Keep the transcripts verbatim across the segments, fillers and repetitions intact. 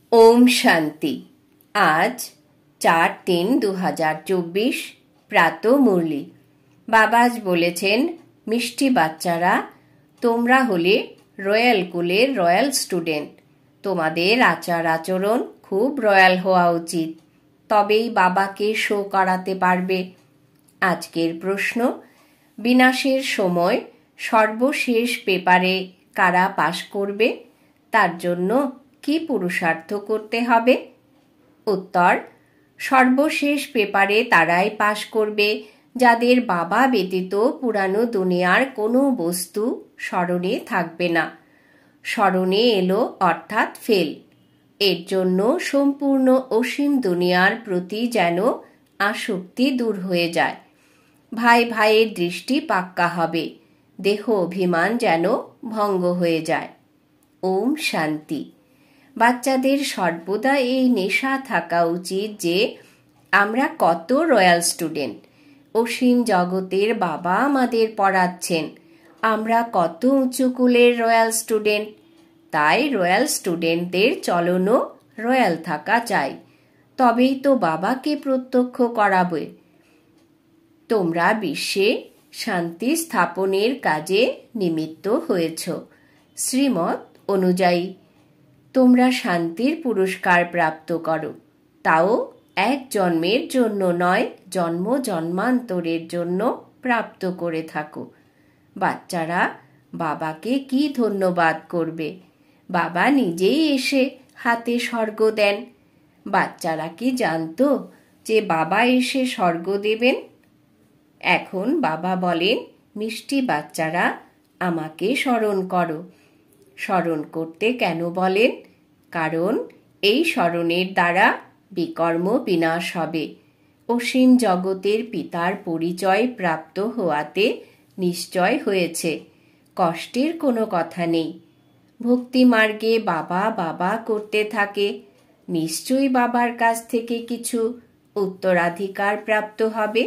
ওম শান্তি। আজ চার তিন দু হাজার চব্বিশ প্রাত মুরলি। বাবাজ বলেছেন, মিষ্টি বাচ্চারা, তোমরা হলে রয়্যাল কুলের রয়্যাল স্টুডেন্ট। তোমাদের আচার আচরণ খুব রয়্যাল হওয়া উচিত, তবেই বাবাকে শো করাতে পারবে। আজকের প্রশ্ন, বিনাশের সময় সর্বশেষ পেপারে কারা পাশ করবে? তার জন্য কি পুরুষার্থ করতে হবে? উত্তর, সর্বশেষ পেপারে তারাই পাশ করবে যাদের বাবা ব্যতীত পুরানো দুনিয়ার কোনো বস্তু স্মরণে থাকবে না। স্মরণে এলো অর্থাৎ ফেল। এর জন্য সম্পূর্ণ অসীম দুনিয়ার প্রতি যেন আসক্তি দূর হয়ে যায়। ভাই ভাইয়ের দৃষ্টি পাক্কা হবে, দেহ অভিমান যেন ভঙ্গ হয়ে যায়। ওম শান্তি। বাচ্চাদের সর্বদা এই নেশা থাকা উচিত যে আমরা কত রয়্যাল স্টুডেন্ট। অসীম জগতের বাবা আমাদের পড়াচ্ছেন, আমরা কত উঁচু কুলের রয়্যাল স্টুডেন্ট। তাই রয়্যাল স্টুডেন্টদের চলনও রয়্যাল থাকা চাই, তবেই তো বাবাকে প্রত্যক্ষ করাবে। তোমরা বিশ্বে শান্তি স্থাপনের কাজে নিমিত্ত হয়েছ। শ্রীমত অনুযায়ী তোমরা শান্তির পুরস্কার প্রাপ্ত করো, তাও এক জন্মের জন্য নয়, জন্ম জন্মান্তরের জন্য প্রাপ্ত করে থাকো। বাচ্চারা বাবাকে কি ধন্যবাদ করবে? বাবা নিজেই এসে হাতে স্বর্গ দেন। বাচ্চারা কি জানতো যে বাবা এসে স্বর্গ দেবেন? এখন বাবা বলেন, মিষ্টি বাচ্চারা, আমাকে স্মরণ করো। স্মরণ করতে কেন বলেন? কারণ এই স্মরণের দ্বারা বিকর্ম বিনাশ হবে। অসীম জগতের পিতার পরিচয় প্রাপ্ত হওয়াতে নিশ্চয় হয়েছে, কষ্টের কোনো কথা নেই। ভক্তি মার্গে বাবা বাবা করতে থাকে, নিশ্চয়ই বাবার কাছ থেকে কিছু উত্তরাধিকার প্রাপ্ত হবে।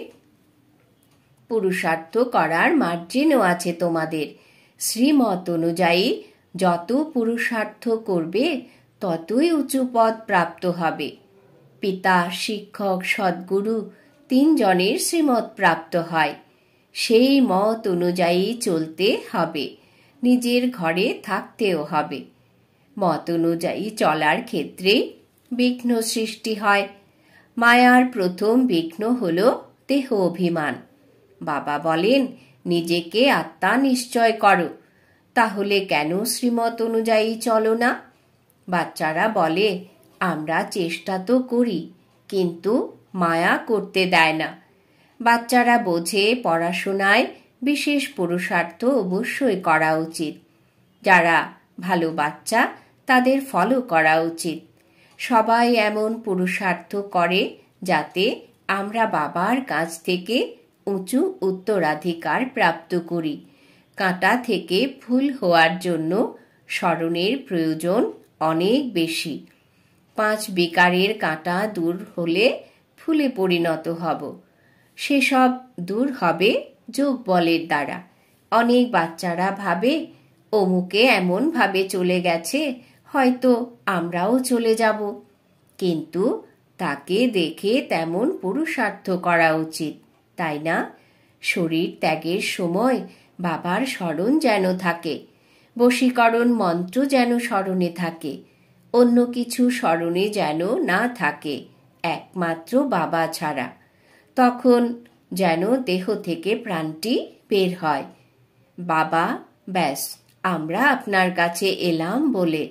পুরুষার্থ করার মার্জিনও আছে তোমাদের। শ্রীমত অনুযায়ী যত পুরুষার্থ করবে ততই উঁচু পদ প্রাপ্ত হবে। পিতা, শিক্ষক, সদ্গুরু তিনজনের শ্রীমত প্রাপ্ত হয়। সেই মত অনুযায়ী চলতে হবে, নিজের ঘরে থাকতেও হবে। মত অনুযায়ী চলার ক্ষেত্রে বিঘ্ন সৃষ্টি হয়। মায়ার প্রথম বিঘ্ন হল দেহ অভিমান। বাবা বলেন, নিজেকে আত্মা নিশ্চয় করো। তাহলে কেন শ্রীমত অনুযায়ী চলো না? বাচ্চারা বলে, আমরা চেষ্টা তো করি, কিন্তু মায়া করতে দেয় না। বাচ্চারা বোঝে পড়াশোনায় বিশেষ পুরুষার্থ অবশ্যই করা উচিত। যারা ভালো বাচ্চা তাদের ফলো করা উচিত। সবাই এমন পুরুষার্থ করে যাতে আমরা বাবার কাছ থেকে উঁচু উত্তরাধিকার প্রাপ্ত করি। কাঁটা থেকে ফুল হওয়ার জন্য স্মরণের প্রয়োজন অনেক বেশি। পাঁচ বিকারের কাঁটা দূর হলে ফুলে পরিণত হব। সেসব দূর হবে যোগ বলের দ্বারা। অনেক বাচ্চারা ভাবে, অমুকে এমন ভাবে চলে গেছে, হয়তো আমরাও চলে যাব। কিন্তু তাকে দেখে তেমন পুরুষার্থ করা উচিত, তাই না? শরীর ত্যাগের সময় বাবার স্মরণ যেন থাকে, বশীকরণ মন্ত্র যেন স্মরণে থাকে, অন্য কিছু স্মরণে যেন না থাকে, একমাত্র বাবা ছাড়া। তখন যেন দেহ থেকে প্রাণটি বের হয়। বাবা, ব্যাস, আমরা আপনার কাছে এলাম বলে।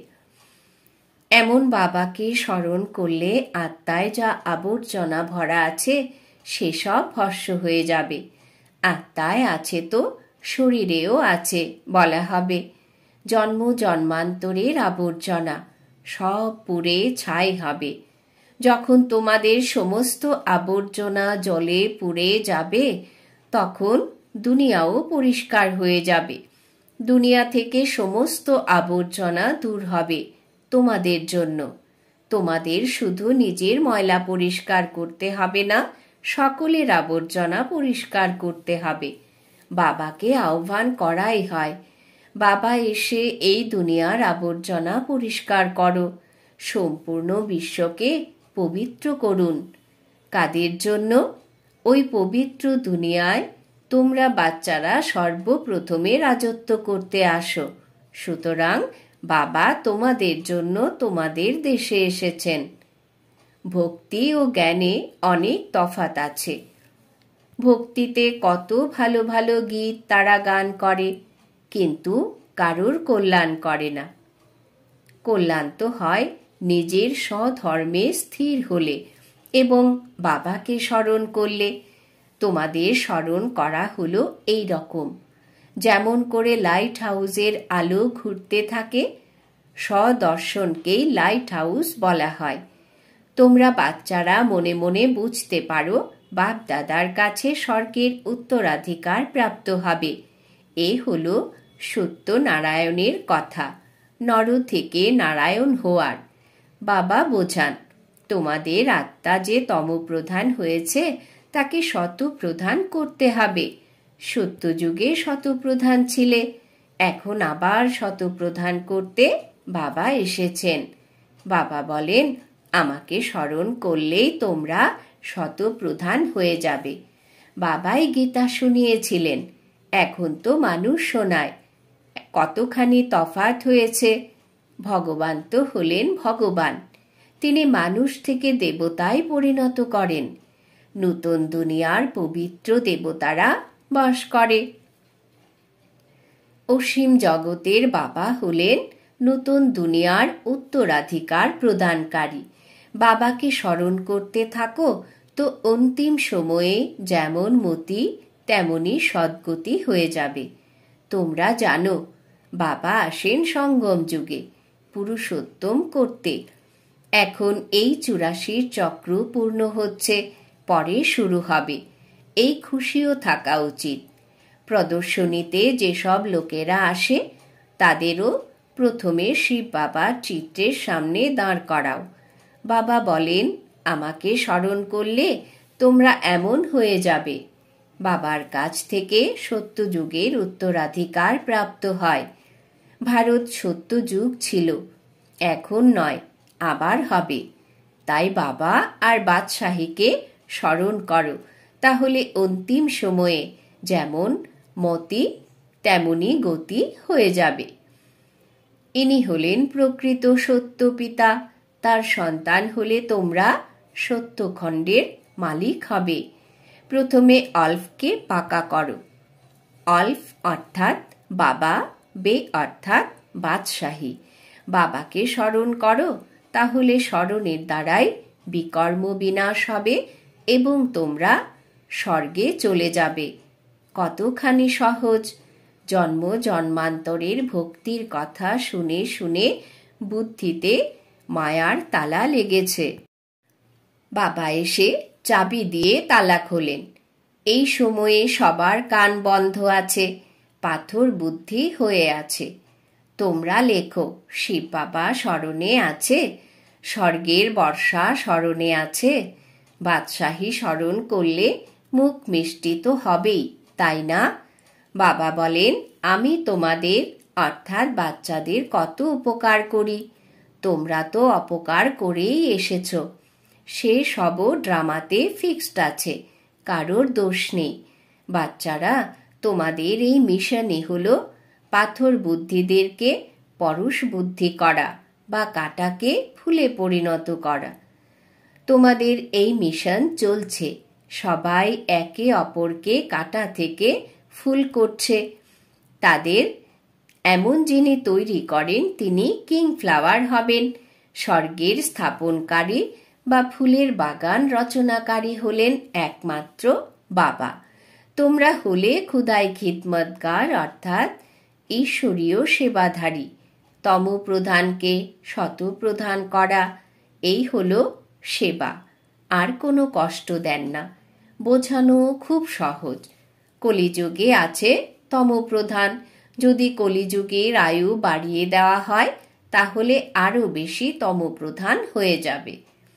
এমন বাবাকে স্মরণ করলে আত্মায় যা আবর্জনা ভরা আছে সেসব ভস্ম হয়ে যাবে। আত্মায় আছে তো শরীরেও আছে বলা হবে। জন্ম জন্মান্তরের আবর্জনা সব পুড়ে ছাই হবে। যখন তোমাদের সমস্ত আবর্জনা জলে পুড়ে যাবে, তখন দুনিয়াও পরিষ্কার হয়ে যাবে। দুনিয়া থেকে সমস্ত আবর্জনা দূর হবে তোমাদের জন্য। তোমাদের শুধু নিজের ময়লা পরিষ্কার করতে হবে না, সকলের আবর্জনা পরিষ্কার করতে হবে। বাবাকে আহ্বান করাই হয়, বাবা এসে এই দুনিয়ার আবর্জনা পরিষ্কার করো। সম্পূর্ণ বিশ্বকে পবিত্র করুন। কাদের জন্য? ওই পবিত্র দুনিয়ায় তোমরা বাচ্চারা সর্বপ্রথমে রাজত্ব করতে আসো। সুতরাং বাবা তোমাদের জন্য তোমাদের দেশে এসেছেন। ভক্তি ও জ্ঞানে অনেক তফাৎ আছে। ভক্তিতে কত ভালো ভালো গীত তারা গান করে, কিন্তু কারোর কল্যাণ করে না। কল্যাণ তো হয় নিজের স্বধর্মে স্থির হলে এবং বাবাকে স্মরণ করলে। তোমাদের স্মরণ করা হলো এই রকম, যেমন করে লাইট হাউসের আলো ঘুরতে থাকে, স্বদর্শনকেই লাইট হাউস বলা হয়। তোমরা বাচ্চারা মনে মনে বুঝতে পারো বাপ দাদার কাছে স্বর্গের উত্তরাধিকার প্রাপ্ত হবে। এ হলো সত্য নারায়ণের কথা, নর থেকে নারায়ণ হওয়ার। বাবা বোঝান, তোমাদের আত্মা যে তমপ্রধান হয়েছে তাকে শতপ্রধান করতে হবে। সত্যযুগে শতপ্রধান ছিলে, এখন আবার শতপ্রধান করতে বাবা এসেছেন। বাবা বলেন, আমাকে স্মরণ করলেই তোমরা শতপ্রধান হয়ে যাবে। বাবাই গীতা শুনিয়েছিলেন, এখন তো মানুষ শোনায়। কতখানি তফাৎ হয়েছে। ভগবান তো হলেন ভগবান, তিনি মানুষ থেকে দেবতায় পরিণত করেন। নূতন দুনিয়ার পবিত্র দেবতারা বাস করে। অসীম জগতের বাবা হলেন নূতন দুনিয়ার উত্তরাধিকার প্রদানকারী। বাবাকে স্মরণ করতে থাকো তো অন্তিম সময়ে যেমন মতি তেমনি সদ্গতি হয়ে যাবে। তোমরা জানো বাবা আসেন সঙ্গম যুগে পুরুষোত্তম করতে। এখন এই চুরাশির চক্র পূর্ণ হচ্ছে, পরে শুরু হবে। এই খুশিও থাকা উচিত। প্রদর্শনীতে যেসব লোকেরা আসে তাদেরও প্রথমে শিব বাবার চিত্রের সামনে দাঁড় করাও। বাবা বলেন, আমাকে স্মরণ করলে তোমরা এমন হয়ে যাবে। বাবার কাছ থেকে সত্যযুগের উত্তরাধিকার প্রাপ্ত হয়। ভারত সত্যযুগ ছিল, এখন নয়, আবার হবে। তাই বাবা আর বাদশাহীকে স্মরণ করো, তাহলে অন্তিম সময়ে যেমন মতি তেমনি গতি হয়ে যাবে। ইনি হলেন প্রকৃত সত্য পিতা। তার সন্তান হলে তোমরা সত্যখণ্ডের মালিক হবে। প্রথমে অল্পকে পাকা করো। অল্প অর্থাৎ বাবা, বে অর্থাৎ বাদশাহী। বাবাকে স্মরণ করো, তাহলে স্মরণের দ্বারাই বিকর্ম বিনাশ হবে এবং তোমরা স্বর্গে চলে যাবে। কতখানি সহজ। জন্ম জন্মান্তরের ভক্তির কথা শুনে শুনে বুদ্ধিতে মায়ার তালা লেগেছে। বাবা এসে চাবি দিয়ে তালা খোলেন। এই সময়ে সবার কান বন্ধ আছে, পাথর বুদ্ধি হয়ে আছে। তোমরা লেখো, শিব বাবা স্মরণে আছে, স্বর্গের বর্ষা স্মরণে আছে। বাদশাহী স্মরণ করলে মুখ মিষ্টি তো হবেই, তাই না? বাবা বলেন, আমি তোমাদের অর্থাৎ বাচ্চাদের কত উপকার করি। তোমরা তো অপকার করেই এসেছ। সে সবও ড্রামাতে ফিক্সড আছে, কারোর দোষ নেই। বাচ্চারা, তোমাদের এই মিশনই হলো পাথর বুদ্ধিদেরকে পরশ বুদ্ধি করা বা কাঁটাকে ফুলে পরিণত করা। তোমাদের এই মিশন চলছে। সবাই একে অপরকে কাঁটা থেকে ফুল করছে। তাদের এমন যিনি তৈরি করেন তিনি কিং ফ্লাওয়ার হবেন। স্বর্গের স্থাপনকারী বা ফুলের বাগান রচনাকারী হলেন একমাত্র বাবা। তোমরা হলে খুদাই খিদমতগার অর্থাৎ ঈশ্বরীয় সেবাধারী। তমপ্রধানকে শতপ্রধান করা, এই হলো সেবা। আর কোনো কষ্ট দেন না। বোঝানো খুব সহজ। কলিযুগে আছে তমপ্রধান। যদি কলিযুগের আয়ু বাড়িয়ে দেওয়া হয় তাহলে আরো বেশি তমপ্রধান হয়ে যাবে।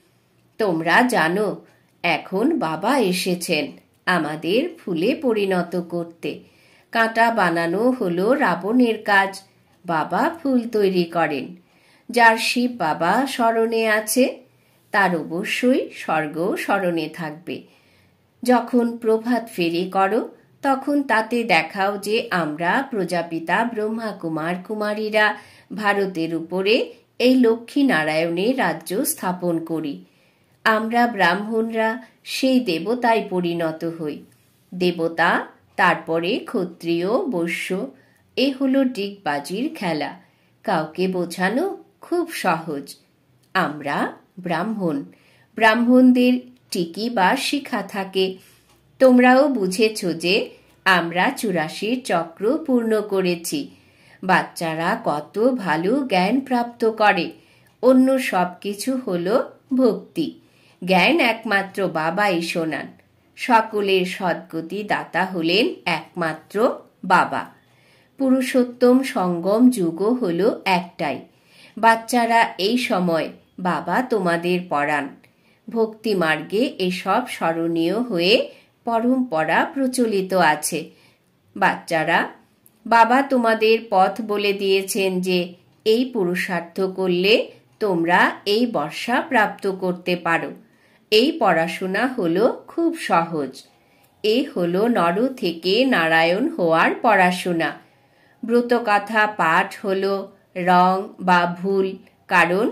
তোমরা জানো এখন বাবা এসেছেন আমাদের ফুলে পরিণত করতে। কাঁটা বানানো হলো রাবণের কাজ, বাবা ফুল তৈরি করেন। যার শিব বাবা স্মরণে আছে তার অবশ্যই স্বর্গ স্মরণে থাকবে। যখন প্রভাত ফেরি করো তখন তাতে দেখাও যে আমরা প্রজাপিতা ব্রহ্মা কুমার কুমারীরা ভারতের উপরে এই লক্ষ্মী নারায়ণের রাজ্য স্থাপন করি। আমরা ব্রাহ্মণরা সেই দেবতায় পরিণত হই। দেবতা, তারপরে ক্ষত্রিয়, বৈশ্য, এ হলো ডিগবাজির খেলা। কাউকে বোঝানো খুব সহজ। আমরা ব্রাহ্মণ, ব্রাহ্মণদের টিকি বা শিখা থাকে। তোমরাও বুঝেছ যে আমরা চুরাশির চক্র পূর্ণ করেছি। বাচ্চারা কত ভালো জ্ঞান প্রাপ্ত করে। অন্য সব কিছু হলো ভক্তি। জ্ঞান একমাত্র বাবাই শোনান। সকলের সদ্গতি দাতা হলেন একমাত্র বাবা। পুরুষোত্তম সঙ্গম যুগও হলো একটাই। বাচ্চারা এই সময় বাবা তোমাদের পড়ান। ভক্তি মার্গে এসব স্মরণীয় হয়ে পরম্পরা প্রচলিত আছে। বাচ্চারা, বাবা তোমাদের পথ বলে দিয়েছেন যে এই পুরুষার্থ করলে তোমরা এই বর্ষা প্রাপ্ত করতে পারো। এই পড়াশোনা হলো খুব সহজ। এ হলো নর থেকে নারায়ণ হওয়ার পড়াশোনা। ব্রতকথা পাঠ হলো রং বা ভুল, কারণ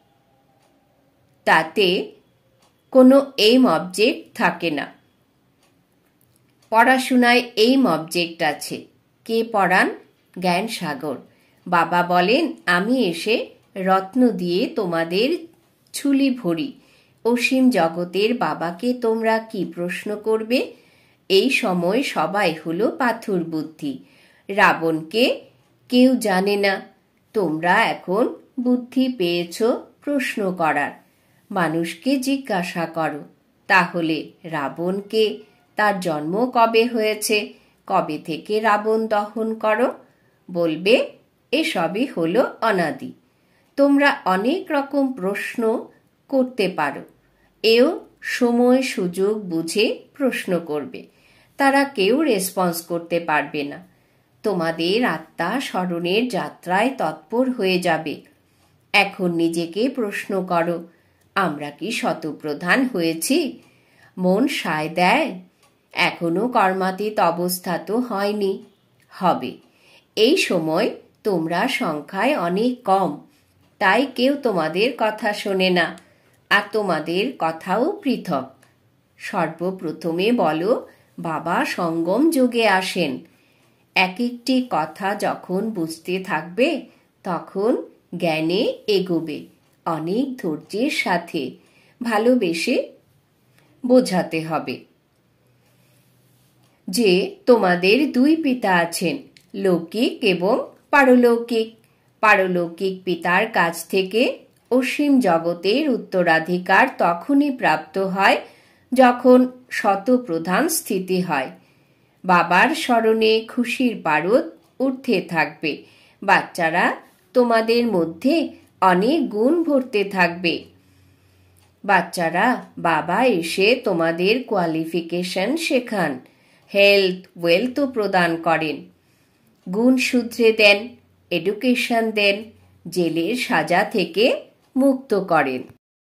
তাতে কোনো এইম অবজেক্ট থাকে না। পড়াশোনায় এইম অবজেক্ট আছে। কে পড়ান? জ্ঞান সাগর। বাবা বলেন, আমি এসে রত্ন দিয়ে তোমাদের ছুলি ভরি। অসীম জগতের বাবাকে তোমরা কি প্রশ্ন করবে? এই সময় সবাই হলো পাথর বুদ্ধি। রাবণকে কেউ জানে না। তোমরা এখন বুদ্ধি পেয়েছ প্রশ্ন করার। মানুষকে জিজ্ঞাসা করো, তাহলে রাবণকে, তার জন্ম কবে হয়েছে, কবে থেকে রাবণ দহন করো? বলবে এসবই হলো অনাদি। তোমরা অনেক রকম প্রশ্ন করতে পারো। এও সময় সুযোগ বুঝে প্রশ্ন করবে। তারা কেউ রেসপন্স করতে পারবে না। তোমাদের আত্মা স্মরণের যাত্রায় তৎপর হয়ে যাবে। এখন নিজেকে প্রশ্ন করো, আমরা কি শতপ্রধান হয়েছি? মন সায় দেয়? এখনো কর্মাতীত অবস্থা তো হয়নি, হবে। এই সময় তোমরা সংখ্যায় অনেক কম, তাই কেউ তোমাদের কথা শোনে না, আর তোমাদের কথাও পৃথক। সর্বপ্রথমে বলো, বাবা সঙ্গম যোগে আসেন। এক একটি কথা যখন বুঝতে থাকবে তখন জ্ঞানে এগোবে। অনেক ধৈর্যের সাথে ভালোবেসে বোঝাতে হবে যে তোমাদের দুই পিতা আছেন, লৌকিক এবং পারলৌকিক। পারলৌকিক পিতার কাছ থেকে অসীম জগতের উত্তরাধিকার তখনই প্রাপ্ত হয় যখন শতপ্রধান স্থিতি হয়। বাবার স্মরণে খুশির পারদ উঠতে থাকবে। বাচ্চারা, তোমাদের মধ্যে অনেক গুণ ভরতে থাকবে। বাচ্চারা, বাবা এসে তোমাদের কোয়ালিফিকেশন শেখান, হেলথ, ওয়েলথ প্রদান করেন, গুণ শুধরে দেন, এডুকেশন দেন, জেলের সাজা থেকে মুক্ত করেন।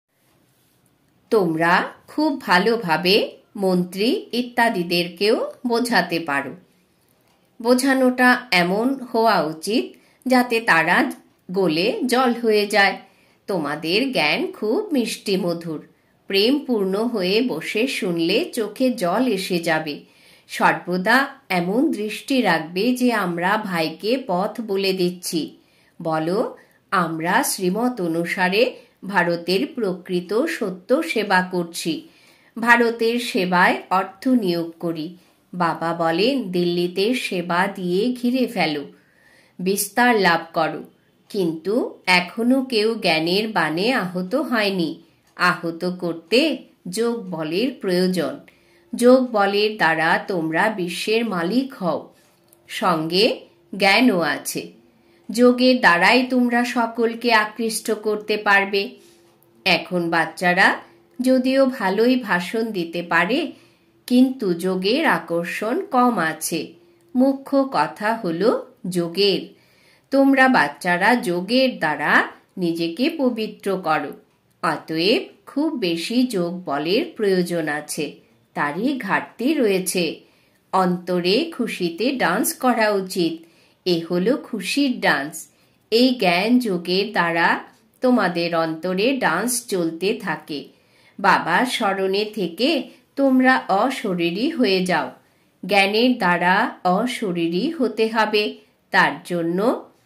তোমরা খুব ভালোভাবে মন্ত্রী ইত্যাদিদেরকেও বোঝাতে পারো। বোঝানোটা এমন হওয়া উচিত যাতে তারা গলে জল হয়ে যায়। তোমাদের জ্ঞান খুব মিষ্টি মধুর। প্রেমপূর্ণ হয়ে বসে শুনলে চোখে জল এসে যাবে। সর্বদা এমন দৃষ্টি রাখবে যে আমরা ভাইকে পথ বলে দিচ্ছি। বলো, আমরা শ্রীমত অনুসারে ভারতের প্রকৃত সত্য সেবা করছি। ভারতের সেবায় অর্থ নিয়োগ করি। বাবা বলেন, দিল্লিতে সেবা দিয়ে ঘিরে ফেলো, বিস্তার লাভ করো। কিন্তু এখনো কেউ জ্ঞানের বাণে আহত হয়নি। আহত করতে যোগ বলের প্রয়োজন। যোগ বলের দ্বারা তোমরা বিশ্বের মালিক হও। সঙ্গে জ্ঞানও আছে। যোগের দ্বারাই তোমরা সকলকে আকৃষ্ট করতে পারবে। এখন বাচ্চারা যদিও ভালোই ভাষণ দিতে পারে, কিন্তু যোগের আকর্ষণ কম আছে। মুখ্য কথা হলো যোগের। তোমরা বাচ্চারা যোগের দ্বারা নিজেকে পবিত্র করো। অতএব খুব বেশি যোগ বলের প্রয়োজন আছে, তারই ঘাটতি রয়েছে। অন্তরে খুশিতে ডান্স করা উচিত। এ হলো খুশির ডান্স। এই জ্ঞান যোগের দ্বারা তোমাদের অন্তরে ডান্স চলতে থাকে। বাবার স্মরণে থেকে তোমরা অশরীরী হয়ে যাও। জ্ঞানের দ্বারা অশরীরী হতে হবে। তার জন্য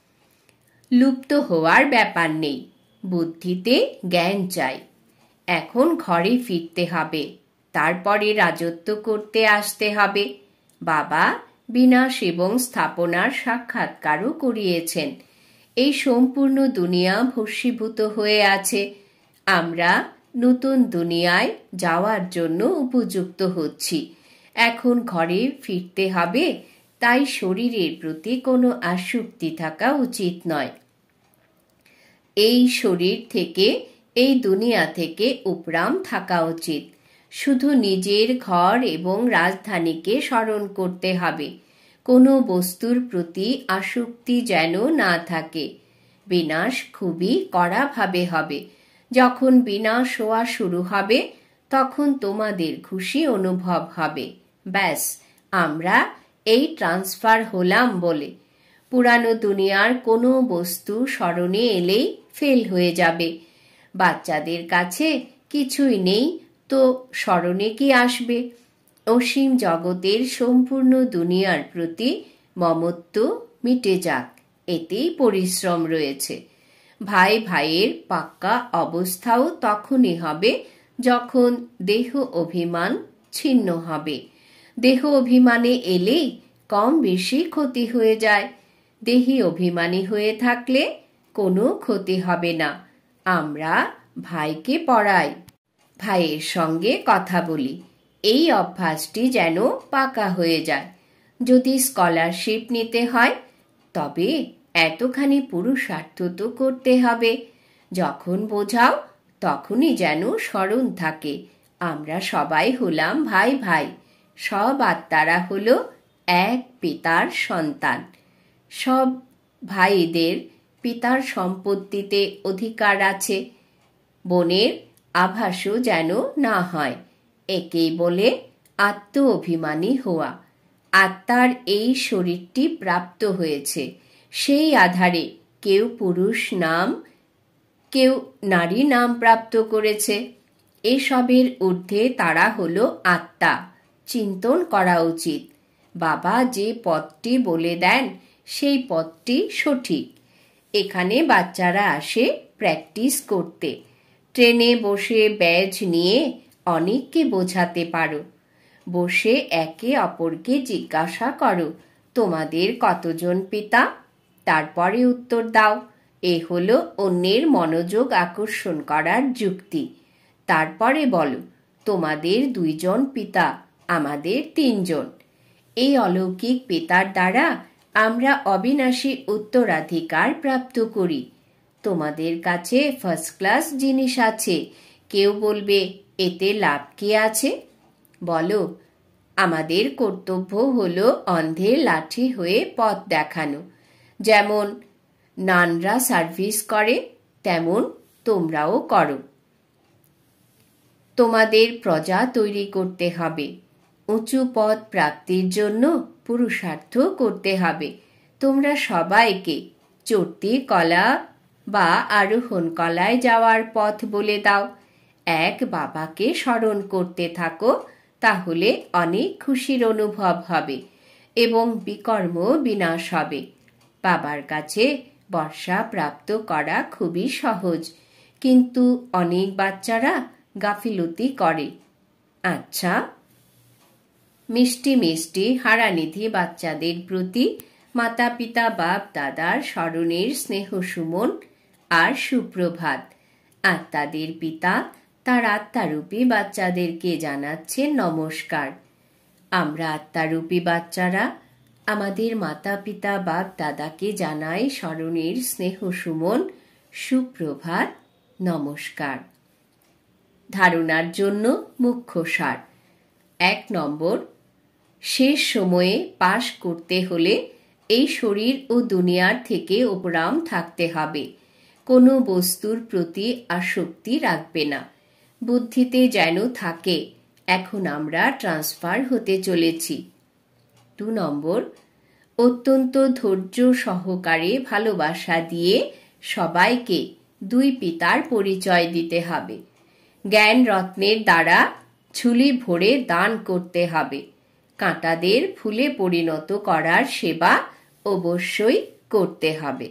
লুপ্ত হওয়ার ব্যাপার নেই। বুদ্ধিতে জ্ঞান চাই। এখন ঘরে ফিরতে হবে, তারপরে রাজত্ব করতে আসতে হবে। বাবা বিনাশ এবং স্থাপনার সাক্ষাৎকারও করিয়েছেন। এই সম্পূর্ণ দুনিয়া ভস্মীভূত হয়ে আছে। আমরা নতুন দুনিয়ায় যাওয়ার জন্য উপযুক্ত হচ্ছি। এখন ঘরে ফিরতে হবে, তাই শরীরের প্রতি কোনো আসক্তি থাকা উচিত নয়। এই শরীর থেকে, এই দুনিয়া থেকে উপরাম থাকা উচিত। শুধু নিজের ঘর এবং রাজধানীকে স্মরণ করতে হবে। কোনো বস্তুর প্রতি আসক্তি যেন না থাকে। বিনাশ খুবই কড়াভাবে হবে। যখন বিনাশ হওয়া শুরু হবে, তখন তোমাদের খুশি অনুভব হবে। ব্যাস, আমরা এই ট্রান্সফার হলাম বলে। পুরানো দুনিয়ার কোনো বস্তু স্মরণে এলেই ফেল হয়ে যাবে। বাচ্চাদের কাছে কিছুই নেই, তো স্মরণে কি আসবে? অসীম জগতের সম্পূর্ণ দুনিয়ার প্রতি মমত্ব মিটে যাক, এতেই পরিশ্রম রয়েছে। ভাই ভাইয়ের পাক্কা অবস্থাও তখনই হবে যখন দেহ অভিমান ছিন্ন হবে। দেহ অভিমানে এলেই কম বেশি ক্ষতি হয়ে যায়। দেহি অভিমানী হয়ে থাকলে কোনো ক্ষতি হবে না। আমরা ভাইকে পড়াই, ভাইয়ের সঙ্গে কথা বলি। এই অভ্যাসটি যেন পাকা হয়ে যায়। যদি স্কলারশিপ নিতে হয়, তবে এতখানি পুরুষার্থ তো করতে হবে। যখন বোঝাও তখনই যেন স্মরণ থাকে, আমরা সবাই হলাম ভাই ভাই। সব আত্মারা হলো এক পিতার সন্তান। সব ভাইদের পিতার সম্পত্তিতে অধিকার আছে। বোনের আভাসও যেন না হয়। একেই বলে আত্ম অভিমানী হওয়া। আত্মার এই শরীরটি প্রাপ্ত হয়েছে, সেই আধারে কেউ পুরুষ নাম, কেউ নারী নাম প্রাপ্ত করেছে। এসবের ঊর্ধ্বে তারা হলো আত্মা। চিন্তন করা উচিত। বাবা যে পথটি বলে দেন, সেই পথটি সঠিক। এখানে বাচ্চারা আসে প্র্যাকটিস করতে। ট্রেনে বসে ব্যাজ নিয়ে অনেককে বোঝাতে পারো। বসে একে অপরকে জিজ্ঞাসা করো, তোমাদের কতজন পিতা? তারপরে উত্তর দাও। এ হলো অন্যের মনোযোগ আকর্ষণ করার যুক্তি। তারপরে বলো, তোমাদের দুইজন পিতা, আমাদের তিনজন। এই অলৌকিক পিতার দ্বারা আমরা অবিনাশী উত্তরাধিকার প্রাপ্ত করি। তোমাদের কাছে ফার্স্ট ক্লাস জিনিস আছে। কেউ বলবে, এতে লাভ কি আছে? বলো, আমাদের কর্তব্য হলো অন্ধের লাঠি হয়ে পথ দেখানো। যেমন নানরা সার্ভিস করে, তেমন তোমরাও করো। তোমাদের প্রজা তৈরি করতে হবে। উঁচু পদ প্রাপ্তির জন্য পুরুষার্থ করতে হবে। তোমরা সবাইকে চড়তি কলা বা আরোহণ কলায় যাওয়ার পথ বলে দাও। এক বাবাকে স্মরণ করতে থাকো, তাহলে অনেক খুশির অনুভব হবে এবং বিকর্ম বিনাশ হবে। বাবার কাছে বর্ষা প্রাপ্ত করা খুবই সহজ, কিন্তু অনেক বাচ্চারা গাফিলতি করে। আচ্ছা, মিষ্টি মিষ্টি হারানিধি বাচ্চাদের প্রতি মাতা পিতা বাপ দাদার স্মরণের স্নেহ সুমন আর সুপ্রভাত। আত্মাদের পিতা তার আত্মারূপী বাচ্চাদেরকে জানাচ্ছেন নমস্কার। আমরা আত্মারূপী বাচ্চারা আমাদের মাতা পিতা বাপ দাদাকে জানাই স্মরণের স্নেহ সুমন, সুপ্রভাত, নমস্কার। ধারণার জন্য মুখ্য সার। এক নম্বর, শেষ সময়ে পাশ করতে হলে এই শরীর ও দুনিয়ার থেকে উপরাম থাকতে হবে। কোনো বস্তুর প্রতি আসক্তি রাখবে না। বুদ্ধিতে যেন থাকে এখন আমরা ট্রান্সফার হতে চলেছি। দু নম্বর, অত্যন্ত ধৈর্য সহকারে ভালোবাসা দিয়ে সবাইকে দুই পিতার পরিচয় দিতে হবে। জ্ঞান রত্নের দ্বারা ঝুলি ভরে দান করতে হবে। কাঁটাদের ফুলে পরিণত করার সেবা অবশ্যই করতে হবে।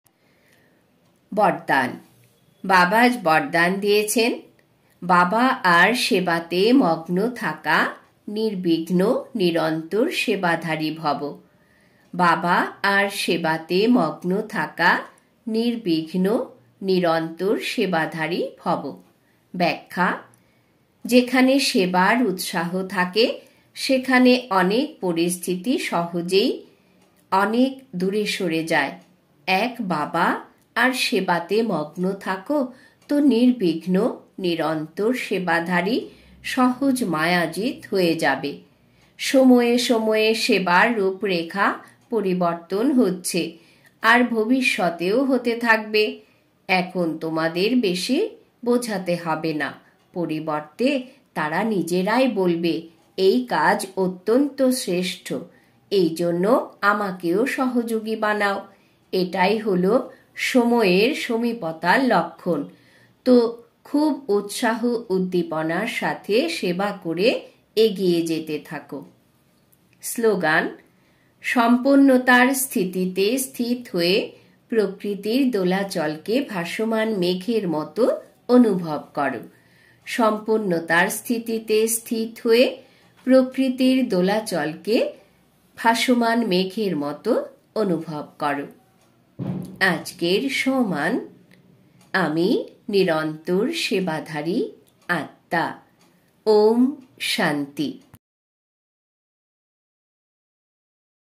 বরদান। বাবা বরদান দিয়েছেন, বাবা আর সেবাতে মগ্ন থাকা, নির্বিঘ্ন নিরন্তর সেবাধারী ভব। বাবা আর সেবাতে মগ্ন থাকা, নির্বিঘ্ন নিরন্তর সেবাধারী ভব। ব্যাখ্যা: যেখানে সেবার উৎসাহ থাকে সেখানে অনেক পরিস্থিতি সহজেই অনেক দূরে সরে যায়। এক বাবা আর সেবাতে মগ্ন থাকো তো নির্বিঘ্ন নিরন্তর সেবাধারী সহজ মায়াজিত হয়ে যাবে। সময়ে সময়ে সেবার রূপরেখা পরিবর্তন হচ্ছে আর ভবিষ্যতেও হতে থাকবে। এখন তোমাদের বেশি বোঝাতে হবে না, পরিবর্তে তারা নিজেরাই বলবে এই কাজ অত্যন্ত শ্রেষ্ঠ, এই জন্য আমাকেও সহযোগী বানাও। এটাই হলো সময়ের সমীপতার লক্ষণ। তো খুব উৎসাহ উদ্দীপনার সাথে সেবা করে এগিয়ে যেতে থাকো। স্লোগান: সম্পন্নতার স্থিতিতে স্থিত হয়ে প্রকৃতির দোলাচলকে ভাসমান মেঘের মতো অনুভব করো। সম্পন্নতার স্থিতিতে স্থিত হয়ে প্রকৃতির দোলাচলকে ভাসমান মেঘের মতো অনুভব করো। আজকের সমান: আমি নিরন্তর সেবাধারী আত্মা। ওম শান্তি।